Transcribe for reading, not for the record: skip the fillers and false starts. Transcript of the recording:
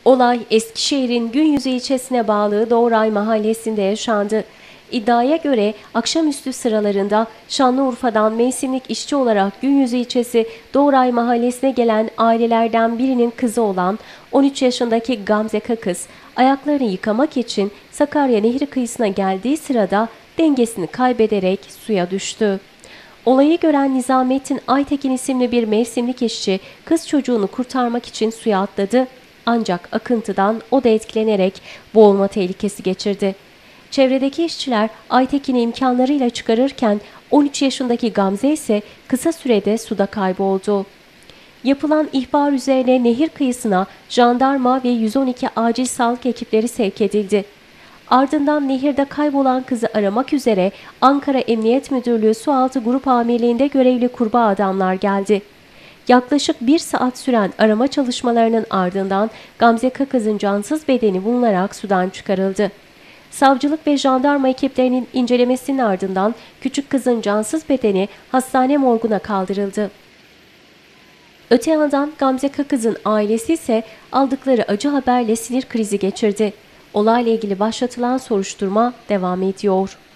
Olay Eskişehir'in Günyüzü ilçesine bağlı Doğray mahallesinde yaşandı. İddiaya göre akşamüstü sıralarında Şanlıurfa'dan mevsimlik işçi olarak Günyüzü ilçesi Doğray mahallesine gelen ailelerden birinin kızı olan 13 yaşındaki Gamze Kakız, ayaklarını yıkamak için Sakarya Nehri kıyısına geldiği sırada dengesini kaybederek suya düştü. Olayı gören Nizamettin Aytekin isimli bir mevsimlik işçi kız çocuğunu kurtarmak için suya atladı. Ancak akıntıdan o da etkilenerek boğulma tehlikesi geçirdi. Çevredeki işçiler Aytekin'i imkanlarıyla çıkarırken 13 yaşındaki Gamze ise kısa sürede suda kayboldu. Yapılan ihbar üzerine nehir kıyısına jandarma ve 112 acil sağlık ekipleri sevk edildi. Ardından nehirde kaybolan kızı aramak üzere Ankara Emniyet Müdürlüğü Sualtı Grup Amirliği'nde görevli kurbağa adamlar geldi. Yaklaşık 1 saat süren arama çalışmalarının ardından Gamze Kakız'ın cansız bedeni bulunarak sudan çıkarıldı. Savcılık ve jandarma ekiplerinin incelemesinin ardından küçük kızın cansız bedeni hastane morguna kaldırıldı. Öte yandan Gamze Kakız'ın ailesi ise aldıkları acı haberle sinir krizi geçirdi. Olayla ilgili başlatılan soruşturma devam ediyor.